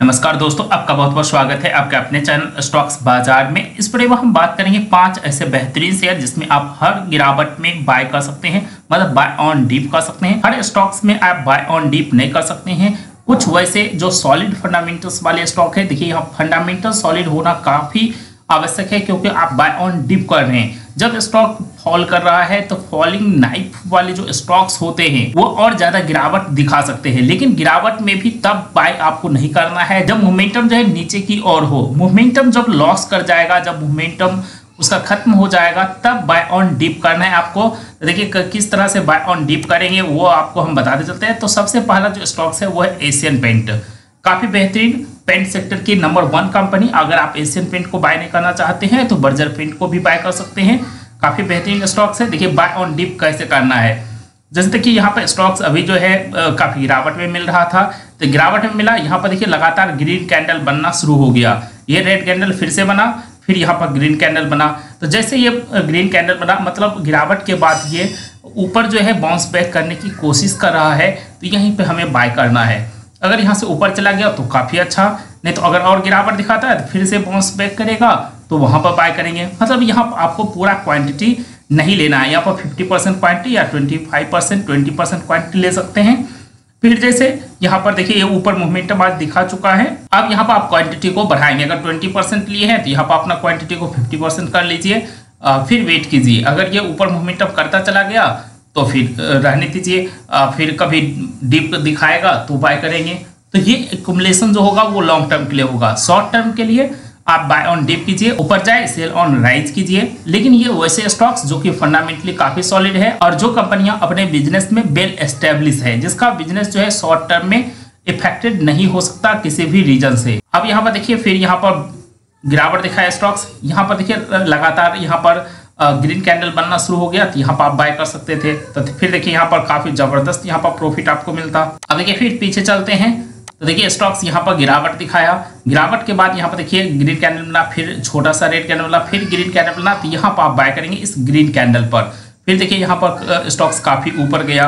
नमस्कार दोस्तों, आपका बहुत बहुत स्वागत है आपके अपने चैनल स्टॉक्स बाजार में। इस वीडियो में हम बात करेंगे 5 ऐसे बेहतरीन शेयर जिसमें आप हर गिरावट में बाय कर सकते हैं, मतलब बाय ऑन डीप कर सकते हैं। हर स्टॉक्स में आप बाय ऑन डीप नहीं कर सकते हैं। कुछ वैसे जो सॉलिड फंडामेंटल्स वाले स्टॉक है, देखिए यहाँ फंडामेंटल सॉलिड होना काफी आवश्यक है क्योंकि आप बाय ऑन डीप कर रहे हैं। जब स्टॉक फॉल कर रहा है तो फॉलिंग नाइफ वाले जो स्टॉक्स होते हैं वो और ज्यादा गिरावट दिखा सकते हैं, लेकिन गिरावट में भी तब बाय आपको नहीं करना है जब मोमेंटम जो है नीचे की ओर हो। मोमेंटम जब लॉस कर जाएगा, जब मोमेंटम उसका खत्म हो जाएगा, तब बाय ऑन डीप करना है आपको। देखिए किस तरह से बाय ऑन डीप करेंगे वो आपको हम बताते चलते हैं। तो सबसे पहला जो स्टॉक्स है वो है एशियन पेंट। काफी बेहतरीन पेंट सेक्टर की नंबर 1 कंपनी। अगर आप एशियन पेंट को बाय नहीं करना चाहते हैं तो बर्जर पेंट को भी बाय कर सकते हैं। काफी बेहतरीन स्टॉक्स है। देखिए बाय ऑन डीप कैसे करना है, जैसे कि यहाँ पर स्टॉक्स अभी जो है काफी गिरावट में मिल रहा था, तो गिरावट में मिला। यहाँ पर देखिए लगातार ग्रीन कैंडल बनना शुरू हो गया। ये रेड कैंडल फिर से बना, फिर यहाँ पर ग्रीन कैंडल बना। तो जैसे ये ग्रीन कैंडल बना, मतलब गिरावट के बाद ये ऊपर जो है बाउंस बैक करने की कोशिश कर रहा है, तो यहीं पे हमें बाय करना है। अगर यहाँ से ऊपर चला गया तो काफी अच्छा, नहीं तो अगर और गिरावट दिखाता है तो फिर से बाउंस बैक करेगा तो वहां पर बाय करेंगे। मतलब यहाँ आपको पूरा क्वांटिटी नहीं लेना है। यहाँ पर 50% क्वांटिटी या 25% 20% क्वांटिटी ले सकते हैं। फिर जैसे यहाँ पर देखिए ये ऊपर मोमेंटम आज दिखा चुका है। अब यहाँ पर आप क्वांटिटी को बढ़ाएंगे। अगर 20% लिए हैं तो यहाँ पर अपना क्वांटिटी को 50% कर लीजिए। फिर वेट कीजिए। अगर ये ऊपर मोमेंटम करता चला गया तो फिर रहने दीजिए। फिर कभी डीप दिखाएगा तो बाय करेंगे। तो ये एक्युमुलेशन जो होगा वो लॉन्ग टर्म के लिए होगा। शॉर्ट टर्म के लिए आप बाय ऑन डीप कीजिए, ऊपर जाए सेल ऑन राइज कीजिए। लेकिन ये वैसे स्टॉक्स जो कि फंडामेंटली काफी सॉलिड है और जो कंपनियां अपने बिजनेस में वेल एस्टेब्लिश है, जिसका बिजनेस जो है शॉर्ट टर्म में इफेक्टेड नहीं हो सकता किसी भी रीजन से। अब यहाँ पर देखिए फिर यहाँ पर गिरावट दिखाया स्टॉक्स। यहाँ पर देखिए लगातार यहाँ पर ग्रीन कैंडल बनना शुरू हो गया, तो यहाँ पर आप बाय कर सकते थे। तो फिर देखिए यहाँ पर काफी जबरदस्त यहाँ पर प्रॉफिट आपको मिलता। अब देखिए फिर पीछे चलते हैं तो देखिए स्टॉक्स यहाँ पर गिरावट दिखाया। गिरावट के बाद यहाँ पर देखिए ग्रीन कैंडल बना, फिर छोटा सा रेड कैंडल बना, फिर ग्रीन कैंडल बना, तो यहाँ पर आप बाय करेंगे इस ग्रीन कैंडल पर। फिर देखिए यहाँ पर स्टॉक्स काफी ऊपर गया।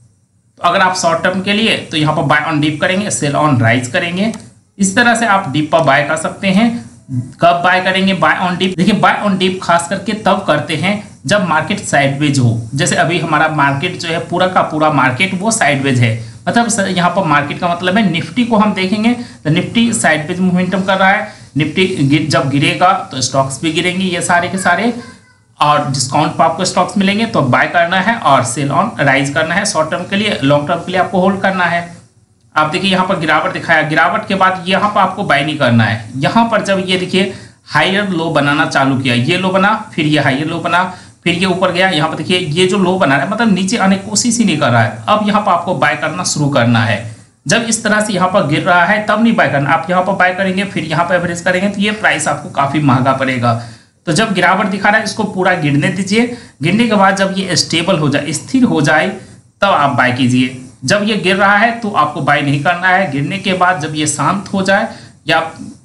तो अगर आप शॉर्ट टर्म के लिए तो यहाँ पर बाय ऑन डीप करेंगे, सेल ऑन राइज करेंगे। इस तरह से आप डीप पर बाय कर सकते हैं। कब बाय करेंगे बाय ऑन डीप? देखिए बाय ऑन डीप खास करके तब करते हैं जब मार्केट साइडवेज हो। जैसे अभी हमारा मार्केट जो है पूरा का पूरा मार्केट वो साइडवेज है। मतलब यहाँ पर मार्केट का मतलब है निफ्टी को हम देखेंगे तो निफ्टी साइडवेज मोमेंटम कर रहा है। निफ्टी जब गिरेगा तो स्टॉक्स भी गिरेंगे ये सारे के सारे, और डिस्काउंट पर आपको स्टॉक्स मिलेंगे तो बाय करना है और सेल ऑन राइज करना है। शॉर्ट टर्म के लिए, लॉन्ग टर्म के लिए आपको होल्ड करना है। आप देखिए यहाँ पर गिरावट दिखाया। गिरावट के बाद यहाँ पर आपको बाय नहीं करना है। यहाँ पर जब ये देखिए हायर लो बनाना चालू किया, ये लो बना, फिर ये हायर लो बना, फिर ये ऊपर गया। यहाँ पर देखिए ये जो लो बना रहा है मतलब नीचे आने की कोशिश ही नहीं कर रहा है। अब यहाँ पर आपको बाय करना शुरू करना है। जब इस तरह से यहाँ पर गिर रहा है तब नहीं बाय करना। आप यहाँ पर बाय करेंगे, फिर यहाँ पर एवरेज करेंगे तो ये प्राइस आपको काफी महंगा पड़ेगा। तो जब गिरावट दिखा रहा है इसको पूरा गिरने दीजिए। गिरने के बाद जब ये स्टेबल हो जाए, स्थिर हो जाए, तब आप बाय कीजिए। जब ये गिर रहा है तो आपको बाय नहीं करना है। गिरने के बाद जब ये शांत हो जाए या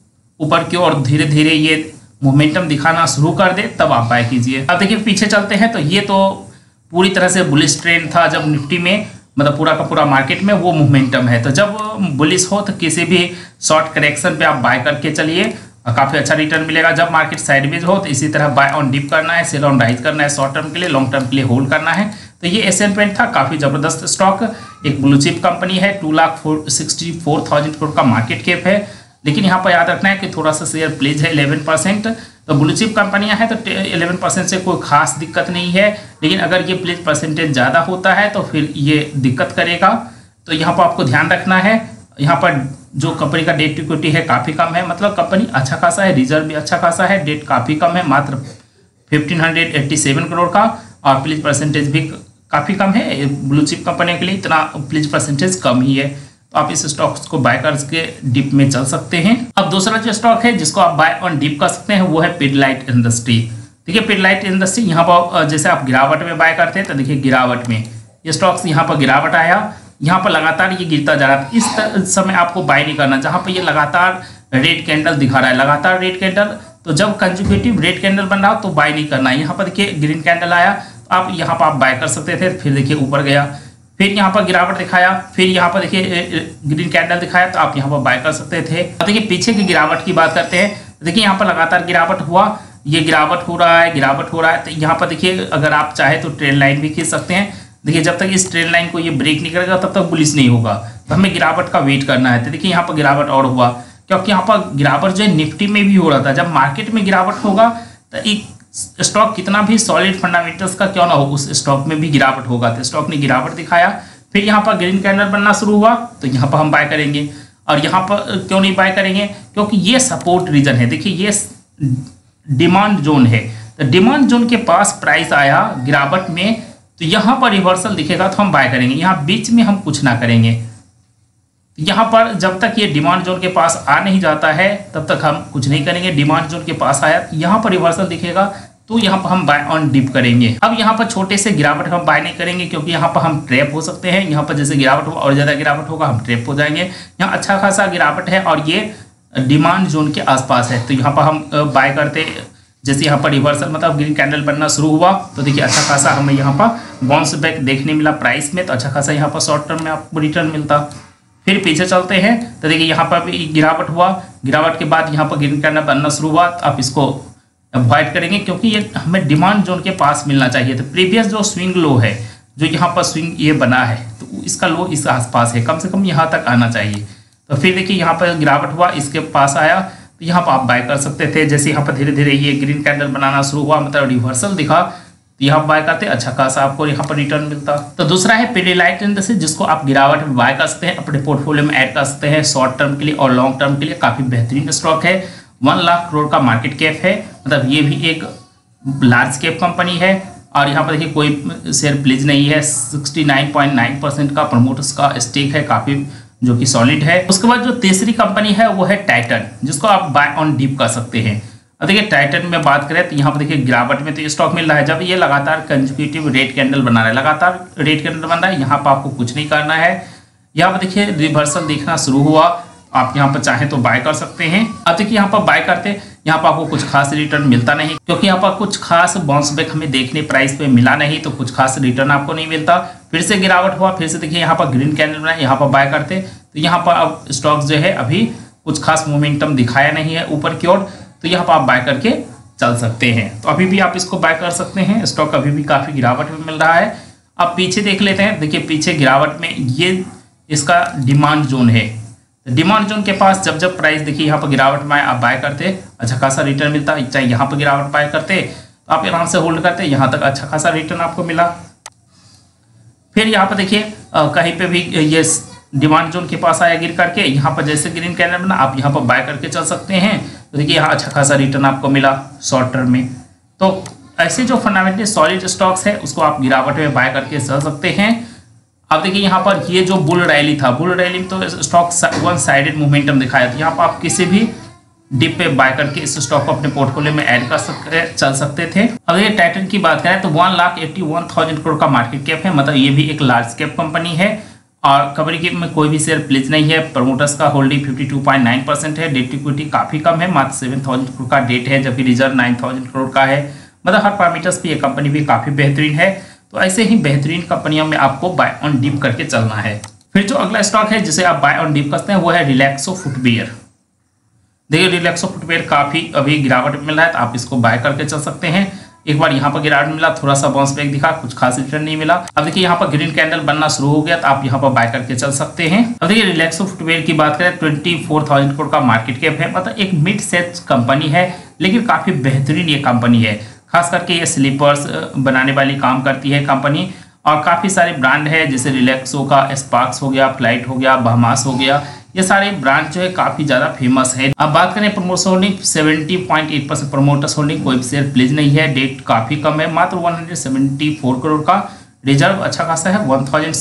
ऊपर की ओर धीरे धीरे ये मोमेंटम दिखाना शुरू कर दे तब आप बाय कीजिए। अब देखिए पीछे चलते हैं तो ये तो पूरी तरह से बुलिश ट्रेंड था जब निफ्टी में, मतलब पूरा का पूरा मार्केट में वो मोमेंटम है। तो जब बुलिश हो तो किसी भी शॉर्ट करेक्शन पे आप बाय करके चलिए, काफी अच्छा रिटर्न मिलेगा। जब मार्केट साइडवेज हो तो इसी तरह बाय ऑन डीप करना है, सेल ऑन राइज करना है। शॉर्ट टर्म के लिए, लॉन्ग टर्म के लिए होल्ड करना है। तो ये एशियन पेंट था, काफी जबरदस्त स्टॉक, एक ब्लू चिप कंपनी है। 2,64,000 करोड़ का मार्केट कैप है। लेकिन यहाँ पर याद रखना है कि थोड़ा सा शेयर प्लेज है 11%। तो ब्लू चिप कंपनियां हैं तो 11% से कोई खास दिक्कत नहीं है। लेकिन अगर ये प्लेज परसेंटेज ज़्यादा होता है तो फिर ये दिक्कत करेगा। तो यहाँ पर आपको ध्यान रखना है। यहाँ पर जो कंपनी का डेट इक्विटी है काफ़ी कम है, मतलब कंपनी अच्छा खासा है, रिजर्व भी अच्छा खासा है, डेट काफ़ी कम है, मात्र 1587 करोड़ का, और प्लीज परसेंटेज भी काफ़ी कम है। ब्लू चिप कंपनी के लिए इतना प्लीज परसेंटेज कम ही है। तो आप इस स्टॉक्स को बाय करके डीप में चल सकते हैं। अब दूसरा जो स्टॉक है जिसको आप बाय ऑन डीप कर सकते हैं वो है पिडलाइट इंडस्ट्री। देखिए पिडलाइट इंडस्ट्री यहाँ पर जैसे आप गिरावट में बाय करते हैं तो देखिए गिरावट में ये स्टॉक्स यहाँ पर गिरावट आया, यहाँ पर लगातार ये गिरता जा रहा है। इस समय आपको बाय नहीं करना जहाँ पर ये लगातार रेड कैंडल दिखा रहा है, लगातार रेड कैंडल। तो जब कंसेक्यूटिव रेड कैंडल बन रहा हो तो बाय नहीं करना है। यहाँ पर देखिए ग्रीन कैंडल आया, आप यहाँ पर आप बाय कर सकते थे। फिर देखिए ऊपर गया, फिर यहाँ पर गिरावट दिखाया, फिर यहाँ पर देखिए ग्रीन कैंडल दिखाया, तो आप यहाँ पर बाय कर सकते थे। देखिए पीछे की गिरावट की बात करते हैं, देखिए यहाँ पर लगातार गिरावट हुआ, ये गिरावट हो रहा है, गिरावट हो रहा है। तो यहाँ पर देखिए अगर आप चाहे तो ट्रेंड लाइन भी खींच सकते हैं। देखिए जब तक इस ट्रेंड लाइन को ये ब्रेक नहीं करेगा तब तक बुलिश नहीं होगा, तो हमें गिरावट का वेट करना है। तो देखिए यहाँ पर गिरावट और हुआ, क्योंकि यहाँ पर गिरावट जो है निफ्टी में भी हो रहा था। जब मार्केट में गिरावट होगा तो एक स्टॉक कितना भी सॉलिड फंडामेंटल्स का क्यों ना हो, उस स्टॉक में भी गिरावट होगा। तो स्टॉक ने गिरावट दिखाया, फिर यहाँ पर ग्रीन कैंडल बनना शुरू हुआ, तो यहाँ पर हम बाय करेंगे। और यहाँ पर क्यों नहीं बाय करेंगे, क्योंकि ये सपोर्ट रीजन है। देखिए ये डिमांड जोन है, तो डिमांड जोन के पास प्राइस आया गिरावट में, तो यहाँ पर रिवर्सल दिखेगा तो हम बाय करेंगे। यहाँ बीच में हम कुछ ना करेंगे। यहाँ पर जब तक ये डिमांड जोन के पास आ नहीं जाता है तब तक हम कुछ नहीं करेंगे। डिमांड जोन के पास आया, यहाँ पर रिवर्सल दिखेगा तो यहाँ पर हम बाय ऑन डिप करेंगे। अब यहाँ पर छोटे से गिरावट हम बाय नहीं करेंगे, क्योंकि यहाँ पर हम ट्रैप हो सकते हैं। यहाँ पर जैसे गिरावट होगा और ज़्यादा गिरावट होगा, हम ट्रैप हो जाएंगे। यहाँ अच्छा खासा गिरावट है और ये डिमांड जोन के आसपास है, तो यहाँ पर हम बाय करते। जैसे यहाँ पर रिवर्सल मतलब ग्रीन कैंडल बनना शुरू हुआ, तो देखिए अच्छा खासा हमें यहाँ पर बाउंस बैक देखने मिला प्राइस में, तो अच्छा खासा यहाँ पर शॉर्ट टर्म में आपको रिटर्न मिलता। फिर पीछे चलते हैं, तो देखिए यहाँ पर भी गिरावट हुआ, गिरावट के बाद यहाँ पर ग्रीन कैंडल बनना शुरू हुआ, तो आप इसको अवॉइड करेंगे, क्योंकि ये हमें डिमांड जोन के पास मिलना चाहिए। तो प्रीवियस जो स्विंग लो है, जो यहाँ पर स्विंग ये बना है, तो इसका लो इस आसपास है, कम से कम यहाँ तक आना चाहिए। तो फिर देखिए यहाँ पर गिरावट हुआ, इसके पास आया, तो यहाँ पर आप बाय कर सकते थे। जैसे यहाँ पर धीरे धीरे ये ग्रीन कैंडल बनाना शुरू हुआ, मतलब रिवर्सल दिखा, तो यहाँ बाय करते, अच्छा खासा आपको यहाँ पर रिटर्न मिलता। तो दूसरा है पीडीलाइट इंडस्ट्रीज, जिसको आप गिरावट में बाय कर सकते हैं, अपने पोर्टफोलियो में ऐड कर सकते हैं। शॉर्ट टर्म के लिए और लॉन्ग टर्म के लिए काफी बेहतरीन स्टॉक है। 1 लाख करोड़ का मार्केट कैप है, मतलब ये भी एक लार्ज कैप कंपनी है। और यहाँ पर देखिए कोई शेयर प्लीज नहीं है, 69.9% का प्रमोटर्स का स्टेक है, काफी जो कि सॉलिड है। उसके बाद जो तीसरी कंपनी है वो है टाइटन, जिसको आप बाय ऑन डिप कर सकते हैं। अब देखिए टाइटन में बात करें तो यहाँ पर देखिए गिरावट में तो ये स्टॉक मिल रहा है। जब ये लगातार कंसेक्यूटिव रेड कैंडल बना रहा है, लगातार रेड कैंडल बन रहा है, यहाँ पर आपको कुछ नहीं करना है। यहाँ पर देखिए रिवर्सल देखना शुरू हुआ, आप यहाँ पर चाहें तो बाय कर सकते हैं। अब देखिए यहाँ पर बाय करते, यहाँ पर आपको कुछ खास रिटर्न मिलता नहीं, क्योंकि यहाँ पर कुछ खास बाउंस बैक हमें देखने प्राइस पे मिला नहीं, तो कुछ खास रिटर्न आपको नहीं मिलता। फिर से गिरावट हुआ, फिर से देखिए यहाँ पर ग्रीन कैंडल बना, यहाँ पर बाय करते, तो यहाँ पर अब स्टॉक जो है अभी कुछ खास मोमेंटम दिखाया नहीं है ऊपर की ओर, तो यहाँ पर आप बाय करके चल सकते हैं। तो अभी भी आप इसको बाय कर सकते हैं, स्टॉक अभी भी काफी गिरावट में मिल रहा है। अब पीछे देख लेते हैं, देखिए पीछे गिरावट में ये इसका डिमांड जोन है। डिमांड जोन के पास जब जब प्राइस देखिए यहाँ पर गिरावट में आप बाय करते, अच्छा खासा रिटर्न मिलता। चाहे यहाँ पर गिरावट बाय करते तो आप आराम से होल्ड करते, यहाँ तक अच्छा खासा रिटर्न आपको मिला। फिर यहाँ पर देखिए कहीं पे भी ये डिमांड जोन के पास आया गिर करके, यहाँ पर जैसे ग्रीन कैंडल बना, आप यहाँ पर बाय करके चल सकते हैं। तो देखिए यहाँ अच्छा खासा रिटर्न आपको मिला शॉर्ट टर्म में। तो ऐसे जो फंडामेंटली सॉलिड स्टॉक्स है उसको आप गिरावट में बाय करके चल सकते हैं। अब देखिए यहाँ पर ये जो बुल रैली था, बुल रैली में तो स्टॉक वन साइडेड मोमेंटम दिखाया था। यहाँ पर आप किसी भी डिप पे बाय करके इस स्टॉक को अपने पोर्टफोलियो में ऐड कर सकते चल सकते थे। अब ये टाइटन की बात करें तो 1,81,000 करोड़ का मार्केट कैप है, मतलब ये भी एक लार्ज कैप कंपनी है। और कंपनी में कोई भी शेयर प्लीज नहीं है। प्रमोटर्स का होल्डिंग 52.9% है। डेट इक्विटी काफी कम है, मात्र 7,000 करोड़ का डेट है, जबकि रिजर्व 9,000 करोड़ का है। मतलब हर पैरामीटर्स पे ये कंपनी भी काफी बेहतरीन है। तो ऐसे ही बेहतरीन कंपनियों में आपको बाय ऑन डिप करके चलना है। फिर जो अगला स्टॉक है जिसे आप बाय ऑन डिप करते हैं वो है रिलैक्सो फुटवियर। देखिए रिलैक्सो फुटवियर काफी अभी गिरावट में मिल रहा है, तो आप इसको बाय करके चल सकते हैं। एक बार यहाँ पर गिरावट मिला, थोड़ा सा बाउंस बैक दिखा, कुछ खास रिटर्न नहीं मिला। अब देखिए यहाँ पर ग्रीन कैंडल बनना शुरू हो गया, तो आप यहाँ पर बाय करके चल सकते हैं। अब देखिए रिलैक्सो फुटवियर की बात करें 24,000 करोड़ का मार्केट कैप है, मतलब एक मिड साइज कंपनी है, लेकिन काफी बेहतरीन ये कंपनी है। खास करके ये स्लीपर्स बनाने वाली काम करती है कंपनी, और काफी सारे ब्रांड है जैसे रिलैक्सो का स्पार्क्स हो गया, फ्लाइट हो गया, बहमास हो गया, ये सारे ब्रांड जो है काफी ज्यादा फेमस है। अब बात करें प्रमोटर्स होल्डिंग 70.8% प्रमोटर्स होल्डिंग, कोई शेयर प्लीज नहीं है, डेट काफी कम है, मात्र 174 करोड़ का। रिजर्व अच्छा खासा है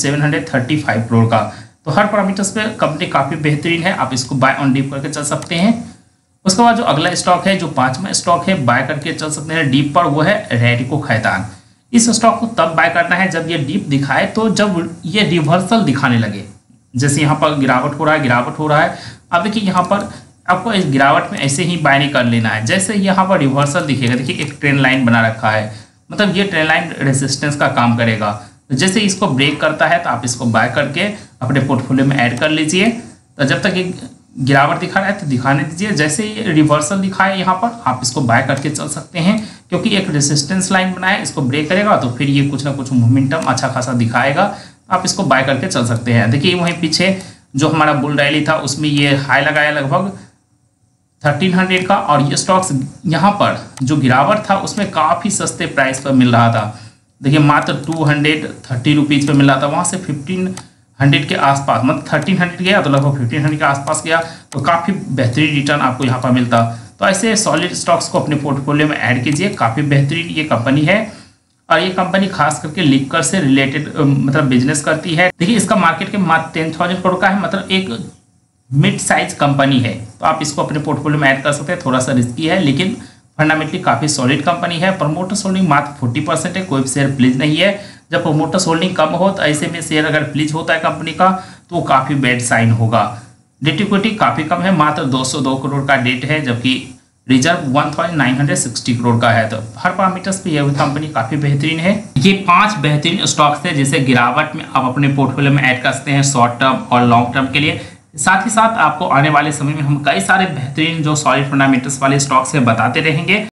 1,735 करोड़ का। तो हर पैरामीटर्स पे कंपनी काफी बेहतरीन है, आप इसको बाय ऑन डीप करके चल सकते हैं। उसके बाद जो अगला स्टॉक है, जो 5वां स्टॉक है बाय करके चल सकते हैं डीप पर, वो है रैडिको खैतान। इस स्टॉक को तब बाय करना है जब ये डीप दिखाए, तो जब ये रिवर्सल दिखाने लगे। जैसे यहाँ पर गिरावट हो रहा है, गिरावट हो रहा है। अब देखिए यहाँ पर आपको इस गिरावट में ऐसे ही बाय नहीं कर लेना है। जैसे यहाँ पर रिवर्सल दिखेगा, देखिए एक ट्रेंड लाइन बना रखा है, मतलब ये ट्रेंड लाइन रेजिस्टेंस का काम करेगा। तो जैसे इसको ब्रेक करता है तो आप इसको बाय करके अपने पोर्टफोलियो में ऐड कर लीजिए। तो जब तक ये गिरावट दिखा रहा है तो दिखाने दीजिए। जैसे ये रिवर्सल दिखाए यहाँ पर आप इसको बाय करके चल सकते हैं, क्योंकि एक रेजिस्टेंस लाइन बनाए, इसको ब्रेक करेगा तो फिर ये कुछ ना कुछ मोमेंटम अच्छा खासा दिखाएगा, आप इसको बाय करके चल सकते हैं। देखिए वहीं पीछे जो हमारा बुल रैली था उसमें ये हाई लगाया लगभग 1300 का, और ये स्टॉक्स यहाँ पर जो गिरावट था उसमें काफ़ी सस्ते प्राइस पर मिल रहा था। देखिए मात्र 230 रुपीज़ पे मिल रहा था, वहाँ से 1500 के आसपास, मतलब 1300 गया तो लगभग 1500 के आसपास गया, तो काफ़ी बेहतरीन रिटर्न आपको यहाँ पर मिलता। तो ऐसे सॉलिड स्टॉक्स को अपने पोर्टफोलियो में ऐड कीजिए, काफ़ी बेहतरीन ये कंपनी है, और ये कंपनी खास करके लिकर से रिलेटेड मतलब बिजनेस करती है। देखिए इसका मार्केट के मात्र 10,000 करोड़ का है, मतलब एक मिड साइज कंपनी है, तो आप इसको अपने पोर्टफोलियो में ऐड कर सकते हैं। थोड़ा सा रिस्की है लेकिन फंडामेंटली काफ़ी सॉलिड कंपनी है। प्रमोटर्स होल्डिंग मात्र 40% है, कोई भी शेयर प्लीज नहीं है। जब प्रमोटर्स होल्डिंग कम हो तो ऐसे में शेयर अगर प्लीज होता है कंपनी का तो वो काफ़ी बैड साइन होगा। डेट इक्विटी काफ़ी कम है, मात्र 202 करोड़ का डेट है, जबकि रिजर्व 1960 करोड़ का है। तो हर पैरामीटर्स पे यह कंपनी काफ़ी बेहतरीन है। ये 5 बेहतरीन स्टॉक्स है जिसे गिरावट में आप अपने पोर्टफोलियो में ऐड कर सकते हैं शॉर्ट टर्म और लॉन्ग टर्म के लिए। साथ ही साथ आपको आने वाले समय में हम कई सारे बेहतरीन जो सॉलिड फंडामेंटल्स वाले स्टॉक्स है बताते रहेंगे।